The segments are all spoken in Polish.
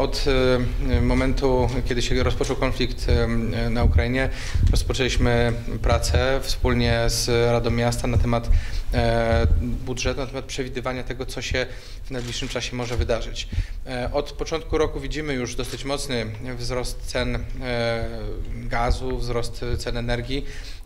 Od momentu, kiedy się rozpoczął konflikt na Ukrainie, rozpoczęliśmy pracę wspólnie z Radą Miasta na temat budżetu, na temat przewidywania tego, co się w najbliższym czasie może wydarzyć. Od początku roku widzimy już dosyć mocny wzrost cen gazu, wzrost cen energii.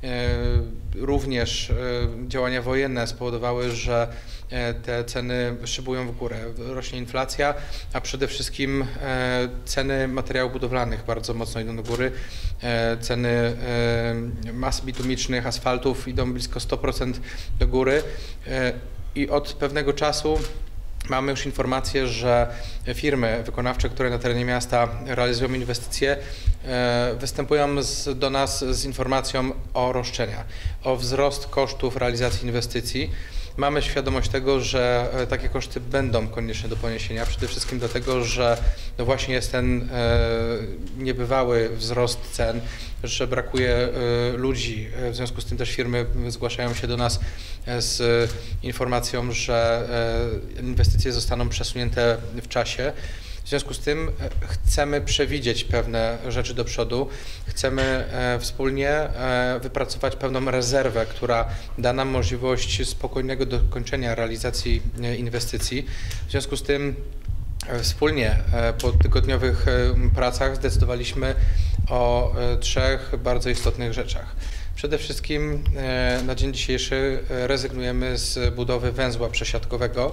Również działania wojenne spowodowały, że te ceny szybują w górę. Rośnie inflacja, a przede wszystkim ceny materiałów budowlanych bardzo mocno idą do góry. Ceny mas bitumicznych, asfaltów idą blisko 100% do góry i od pewnego czasu mamy już informację, że firmy wykonawcze, które na terenie miasta realizują inwestycje, występują do nas z informacją o roszczeniach, o wzrost kosztów realizacji inwestycji. Mamy świadomość tego, że takie koszty będą konieczne do poniesienia, przede wszystkim dlatego, że no właśnie jest ten niebywały wzrost cen, że brakuje ludzi, w związku z tym też firmy zgłaszają się do nas z informacją, że inwestycje zostaną przesunięte w czasie. W związku z tym chcemy przewidzieć pewne rzeczy do przodu, chcemy wspólnie wypracować pewną rezerwę, która da nam możliwość spokojnego dokończenia realizacji inwestycji. W związku z tym wspólnie po tygodniowych pracach zdecydowaliśmy o 3 bardzo istotnych rzeczach. Przede wszystkim na dzień dzisiejszy rezygnujemy z budowy węzła przesiadkowego.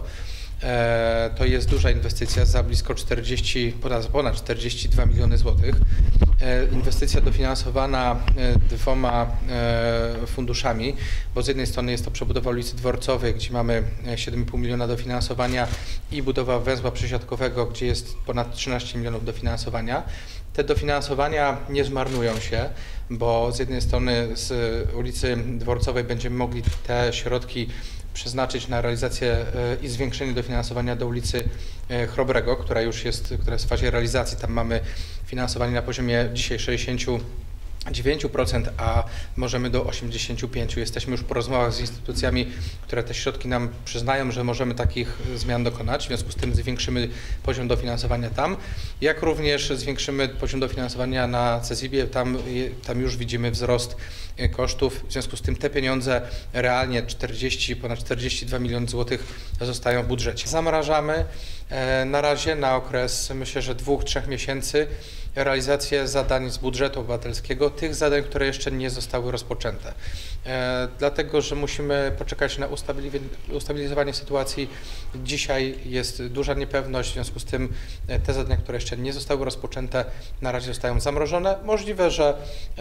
To jest duża inwestycja za blisko ponad 42 miliony złotych. Inwestycja dofinansowana 2 funduszami, bo z jednej strony jest to przebudowa ulicy Dworcowej, gdzie mamy 7,5 miliona dofinansowania i budowa węzła przesiadkowego, gdzie jest ponad 13 milionów dofinansowania. Te dofinansowania nie zmarnują się, bo z jednej strony z ulicy Dworcowej będziemy mogli te środki przeznaczyć na realizację i zwiększenie dofinansowania do ulicy Chrobrego, która jest w fazie realizacji. Tam mamy finansowanie na poziomie dzisiaj 69%, a możemy do 85%. Jesteśmy już po rozmowach z instytucjami, które te środki nam przyznają, że możemy takich zmian dokonać. W związku z tym zwiększymy poziom dofinansowania tam, jak również zwiększymy poziom dofinansowania na CESIB-ie. Tam już widzimy wzrost kosztów. W związku z tym te pieniądze realnie ponad 42 miliony złotych zostają w budżecie. Zamrażamy na razie na okres, myślę, że 2-3 miesięcy realizację zadań z budżetu obywatelskiego, tych zadań, które jeszcze nie zostały rozpoczęte. Dlatego, że musimy poczekać na ustabilizowanie sytuacji. Dzisiaj jest duża niepewność, w związku z tym te zadania, które jeszcze nie zostały rozpoczęte, na razie zostają zamrożone. Możliwe, że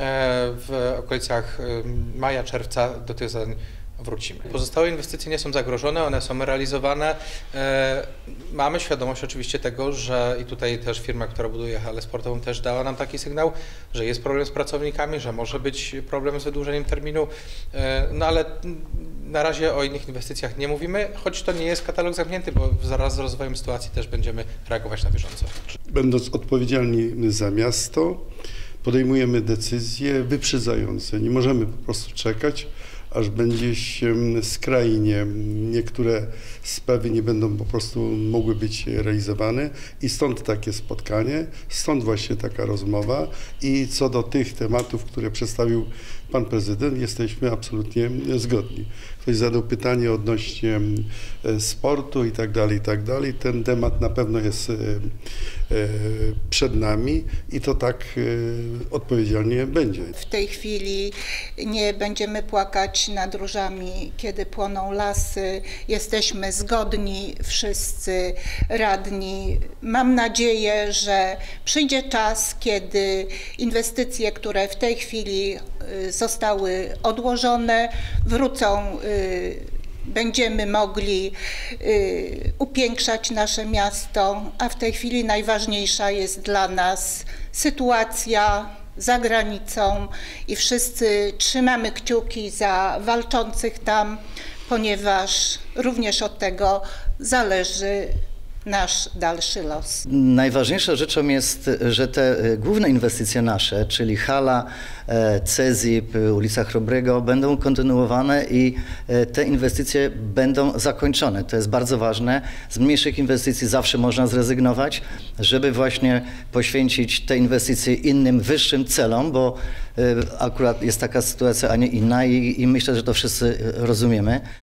w okolicach maja, czerwca do tych zadań wrócimy. Pozostałe inwestycje nie są zagrożone, one są realizowane. Mamy świadomość oczywiście tego, że i tutaj też firma, która buduje halę sportową, też dała nam taki sygnał, że jest problem z pracownikami, że może być problem z wydłużeniem terminu, no ale na razie o innych inwestycjach nie mówimy, choć to nie jest katalog zamknięty, bo zaraz z rozwojem sytuacji też będziemy reagować na bieżąco. Będąc odpowiedzialni za miasto, podejmujemy decyzje wyprzedzające. Nie możemy po prostu czekać, aż będzie się skrajnie, niektóre sprawy nie będą po prostu mogły być realizowane i stąd takie spotkanie, stąd właśnie taka rozmowa i co do tych tematów, które przedstawił pan prezydent, jesteśmy absolutnie zgodni. Ktoś zadał pytanie odnośnie sportu i tak dalej. Ten temat na pewno jest przed nami i to tak odpowiedzialnie będzie. W tej chwili nie będziemy płakać nad różami, kiedy płoną lasy. Jesteśmy zgodni, wszyscy radni. Mam nadzieję, że przyjdzie czas, kiedy inwestycje, które w tej chwili zostały odłożone, wrócą. Będziemy mogli upiększać nasze miasto, a w tej chwili najważniejsza jest dla nas sytuacja za granicą i wszyscy trzymamy kciuki za walczących tam, ponieważ również od tego zależy nasz dalszy los. Najważniejszą rzeczą jest, że te główne inwestycje nasze, czyli hala, CEZIP, ulica Chrobrego, będą kontynuowane i te inwestycje będą zakończone. To jest bardzo ważne. Z mniejszych inwestycji zawsze można zrezygnować, żeby właśnie poświęcić te inwestycje innym, wyższym celom, bo akurat jest taka sytuacja, a nie inna i myślę, że to wszyscy rozumiemy.